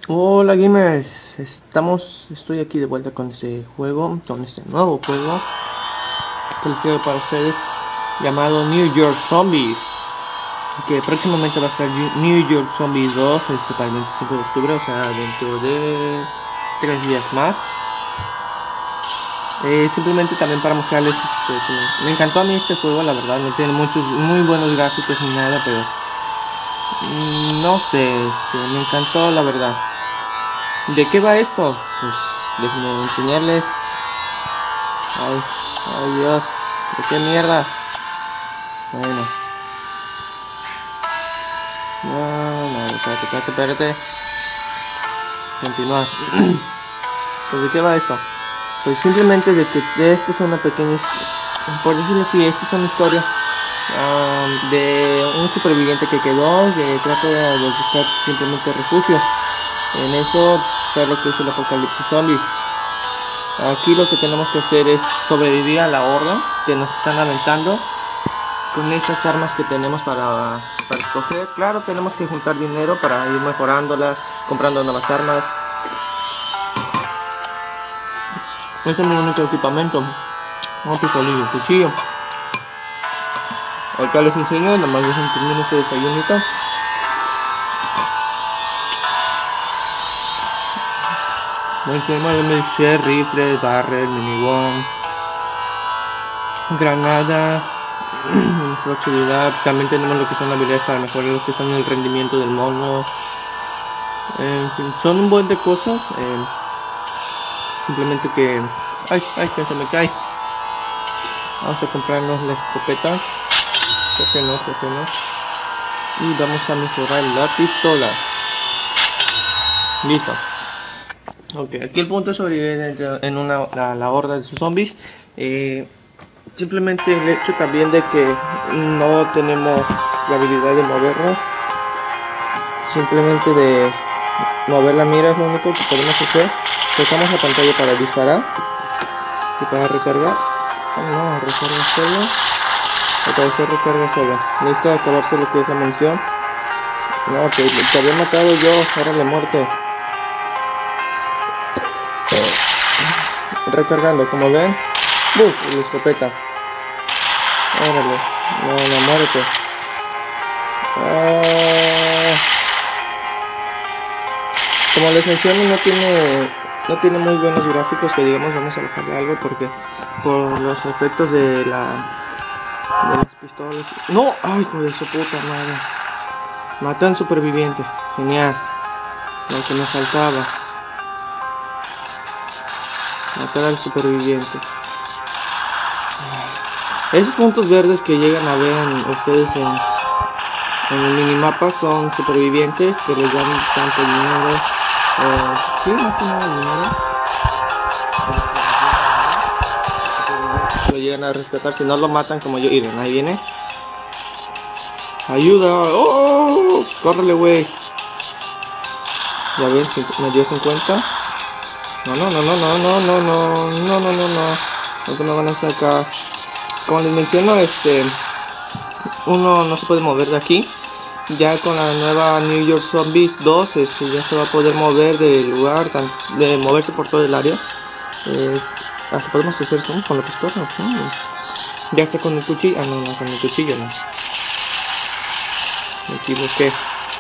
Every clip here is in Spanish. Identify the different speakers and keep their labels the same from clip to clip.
Speaker 1: Hola gamers, estoy aquí de vuelta con este juego, con este nuevo juego que les traigo para ustedes llamado New York Zombies, que próximamente va a estar New York Zombies 2 para el 25 de octubre, o sea dentro de 3 días más. Simplemente también para mostrarles que me encantó a mí este juego, la verdad. No tiene muchos muy buenos gráficos ni nada, pero no sé, me encantó la verdad. ¿De qué va esto? Pues déjenme enseñarles. Ay Dios, ¿de qué mierda? Bueno, no, espérate. Continuar. Pues ¿de qué va esto? Pues simplemente de que esto es una pequeña, por decirlo así, esta es una historia de un superviviente que quedó, que trata de buscar simplemente refugio. En eso está lo que es el apocalipsis zombie. Aquí lo que tenemos que hacer es sobrevivir a la horda que nos están aventando con estas armas que tenemos para escoger. Claro, tenemos que juntar dinero para ir mejorándolas, comprando nuevas armas. Este es mi único equipamiento. Un pistolillo, un cuchillo. Ahorita les enseño, nomás dejen terminar este desayunito. Tenemos rifle, barrel, minigun, granadas, flexibilidad. También tenemos lo que son habilidades para mejorar lo que son el rendimiento del mono. En fin, son un buen de cosas. Simplemente que... que se me cae. Vamos a comprarnos la escopeta. ¿Por qué no? Y vamos a mejorar la pistola. Listo. Ok, aquí el punto es sobrevivir en la horda de sus zombies. Simplemente el hecho también de que no tenemos la habilidad de movernos. Simplemente de mover la mira es lo único que podemos hacer. Tocamos la pantalla para disparar y para recargar. No, recarga solo. Otra vez recarga solo. Necesita acabarse lo que es la munición. No, te había matado yo. Órale, muerte. Recargando, como ven. ¡Buf! La escopeta. Órale. No, muérete. Como les menciono, no tiene muy buenos gráficos, que digamos. Vamos a bajarle algo porque por los efectos de las pistolas. No, ay, hijo de su puta madre. Maté a un superviviente. Genial. Lo que me faltaba. Matar al superviviente. Esos puntos verdes que llegan a ver ustedes en el minimapa son supervivientes que les dan tanto dinero. Sí, más que nada dinero. Lo llegan a rescatar, si no lo matan como yo. Miren, ahí viene. Ayuda. ¡Oh! Córrele, güey. Ya ven, me dio 50. No. No me van a sacar. Como les menciono, uno no se puede mover de aquí. Ya con la nueva New York Zombies 2, ya se va a poder mover del lugar, de moverse por todo el área. Hasta podemos hacer zoom con la pistola. Ya está con el cuchillo. No, con el cuchillo no. Me equivoqué.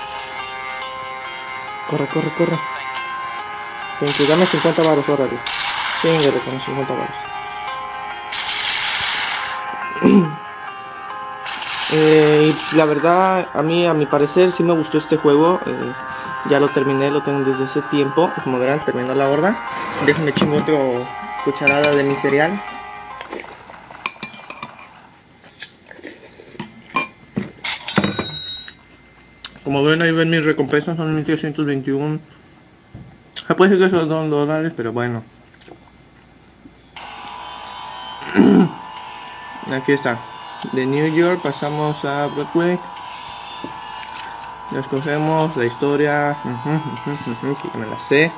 Speaker 1: Corre. Dame 50 varos, órale. Chingale con los 50 varos. Y la verdad, a mi parecer, sí me gustó este juego. Ya lo terminé, lo tengo desde hace tiempo. Como verán, terminó la horda. Déjenme chingo otro cucharada de mi cereal. Como ven, ahí ven mis recompensas, son 1321. Puede ser que esos $2, pero bueno. Aquí está. De New York pasamos a Broadway. Escogemos la historia. Que me la sé.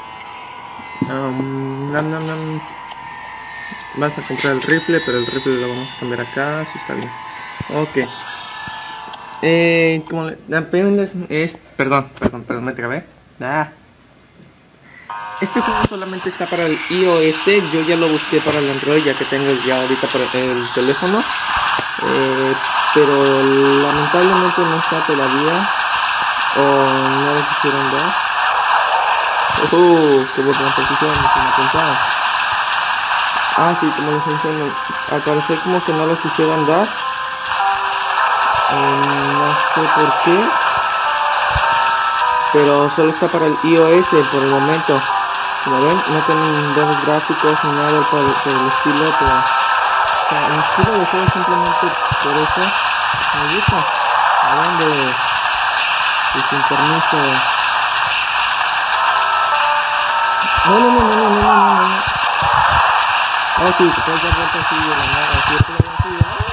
Speaker 1: Vas a comprar el rifle, pero el rifle lo vamos a cambiar acá. Si está bien. Ok. Como apenas es... Perdón, me trabé. Este juego solamente está para el iOS, yo ya lo busqué para el Android ya que tengo ya ahorita para el teléfono, pero lamentablemente no está todavía, o no lo quisieron dar. Qué buena posición, como pensaba. Ah, sí, como les menciono, al parecer como que no lo quisieron dar, no sé por qué, pero solo está para el iOS por el momento. Como ven, no tienen buenos gráficos ni nada por el estilo, pero o sea, el estilo de juego simplemente por eso me gusta. Hablan de sin permiso. No, no, no, no, no, no, no, no, no. Ah, sí, te puedes dar vuelta así de la nada, así, así,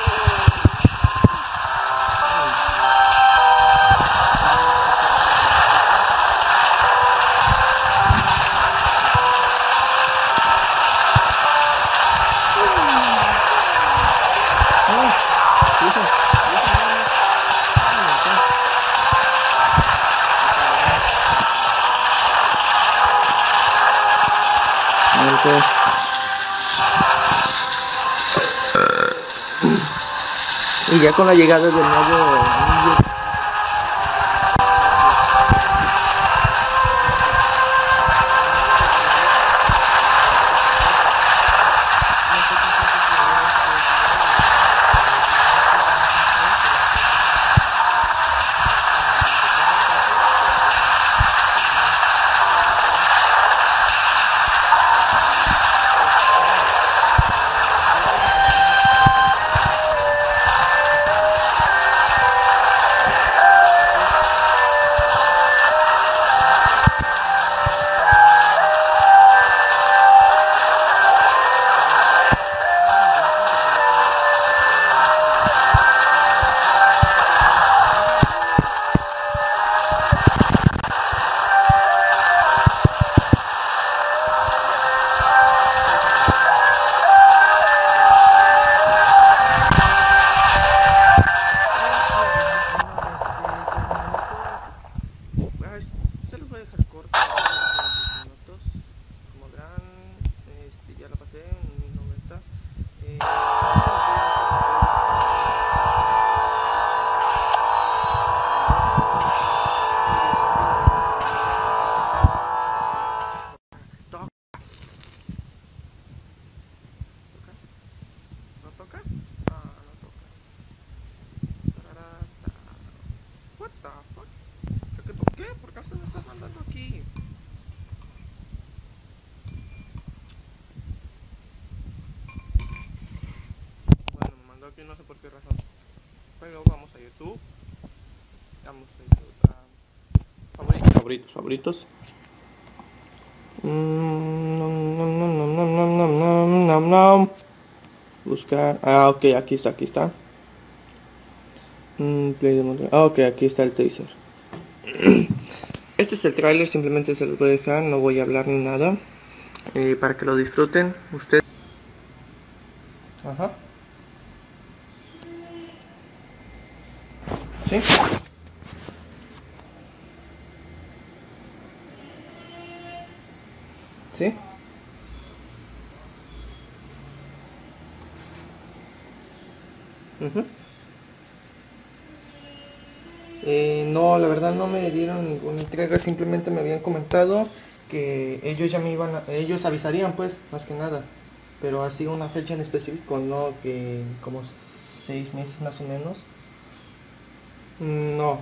Speaker 1: y ya con la llegada del nuevo se los voy a dejar corto, los 10 minutos. Como verán, ya la pasé en 1090. ¿Toca? ¿No toca? Ah, no toca. Tararata. What the fuck? ¿Qué toqué? ¿Por qué se me está mandando aquí? Bueno, me mandó aquí no sé por qué razón. Pero vamos a YouTube. Vamos a YouTube. Favoritos. Nom, nom, nom, nom, nom, nom, nom, nom. Buscar. Ah, ok, aquí está. Play demo. Ah, ok, aquí está el teaser. Este es el tráiler, simplemente se los voy a dejar, no voy a hablar ni nada. Para que lo disfruten ustedes. Ajá. ¿Sí? ¿Sí? Uh-huh. No, la verdad no me dieron ninguna entrega, simplemente me habían comentado que ellos ya me ellos avisarían pues, más que nada, pero así una fecha en específico, no, que como 6 meses más o menos. No,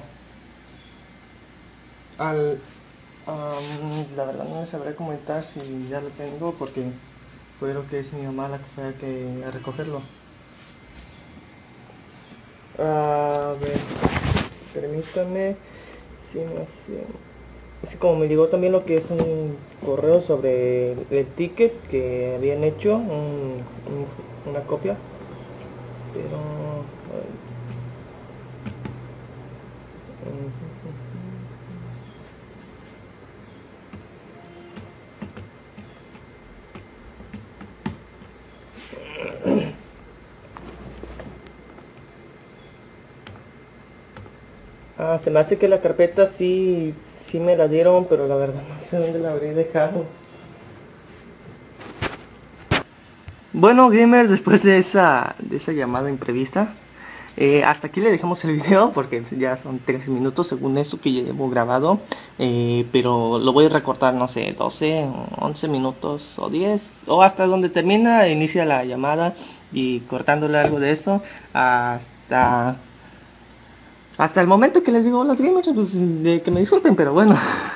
Speaker 1: al, la verdad no les sabré comentar si ya lo tengo porque fue lo que es mi mamá la que fue a recogerlo. A ver, permítame, si no sé. Así como me llegó también lo que es un correo sobre el ticket que habían hecho, una copia, pero se me hace que la carpeta sí, sí me la dieron, pero la verdad no sé dónde la habré dejado. Bueno, gamers, después de esa llamada imprevista, hasta aquí le dejamos el video porque ya son 13 minutos según esto que llevo grabado. Pero lo voy a recortar, no sé, 12, 11 minutos o 10 o hasta donde termina, inicia la llamada y cortándole algo de eso hasta el momento que les digo los gamers, pues, de que me disculpen, pero bueno.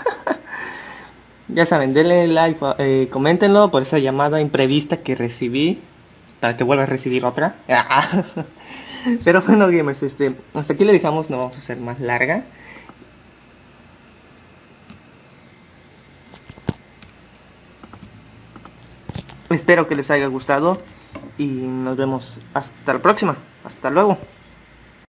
Speaker 1: Ya saben, denle like, coméntenlo por esa llamada imprevista que recibí, para que vuelva a recibir otra. Pero bueno, gamers, hasta aquí le dejamos, no vamos a hacer más larga. Espero que les haya gustado y nos vemos hasta la próxima. Hasta luego.